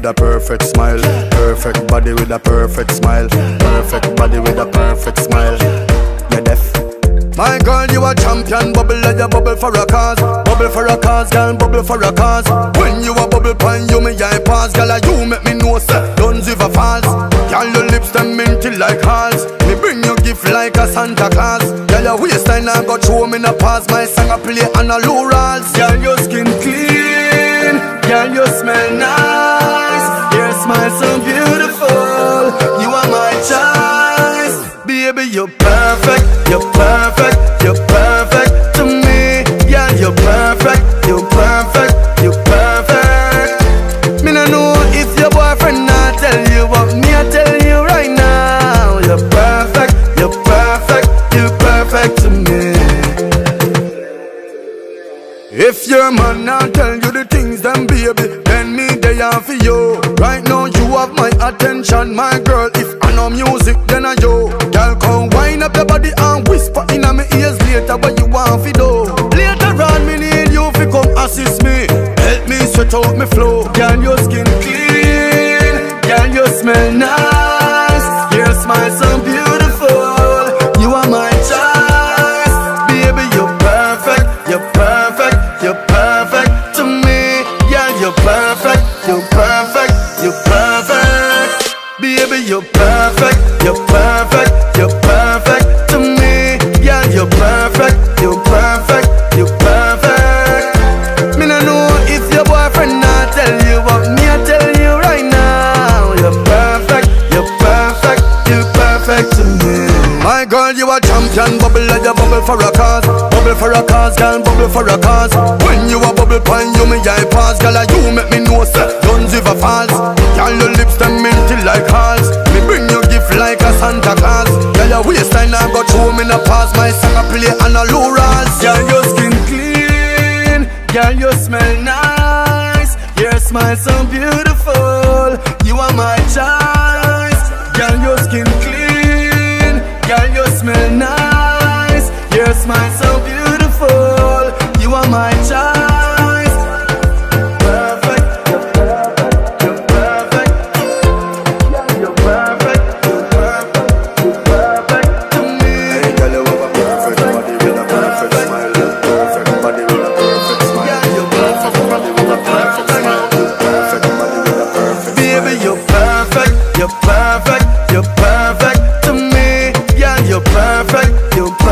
with a perfect smile. Perfect body with a perfect smile. Perfect body with a perfect smile. You're deaf. My girl, you a champion. Bubble like you bubble for a cause. Bubble for a cause, girl, bubble for a cause. When you a bubble pan, you me eye pass. Girl, you make me know, sir, don't give a false. Girl, your lips them minty like halls. Me bring you gift like a Santa Claus. Girl, your waistline I got show me in a pass. My song I play on a low rolls. Girl, your skin clean. Girl, you smell nice. Your smile so beautiful. You are my choice. Baby, you're perfect. You're perfect. You're perfect to me. Yeah, you're perfect. You're perfect. You're perfect. Me no know if your boyfriend not tell you, but me I tell you right now. You're perfect. You're perfect. You're perfect to me. If your man not tell you the things, then baby, then me they are for you. Right now you have my attention, my girl. If I know music, then I yo. Girl, come wind up your body and whisper in my ears later what you want for do. Later on, me need you to come assist me. Help me sweat out me flow. Girl, your skin clean. Girl, you smell nice. Your smile so beautiful. You are my choice. Baby, you're perfect. You're perfect. You're perfect to me. Yeah, you're perfect. You're perfect. You're perfect. Baby, you're perfect. You're perfect. You're perfect to me. Yeah, you're perfect. You're perfect. You're perfect. Me no know if your boyfriend not tell you, but me I tell you right now. You're perfect. You're perfect. You're perfect to me. My girl, you a champion. Bubble like you bubble for a cause. Bubble for a cause, girl, bubble for a cause. When you a bubble pan, you me eye pass. Girl, you make me know, sir, don't give a false. Girl, your lips them minty like halls. Me bring you gift like a Santa Claus. Girl, your waistline I got show me in a pass. My song I play on a low rolls. Girl, your skin clean. Girl, you smell nice. Your smile so beautiful. You are my choice. Girl, your skin clean. Girl, you smell nice. Your smile so beautiful. You are my choice. Perfect. You're perfect. You're perfect. You're perfect. You're perfect. You're perfect to me. Hey, girl, you have a perfect body with a perfect smile. Perfect body with a perfect smile. Yeah, you're perfect body with a perfect smile. Perfect body with a perfect smile. Baby, you're perfect. You're perfect. You're perfect to me. Yeah, you're perfect. You're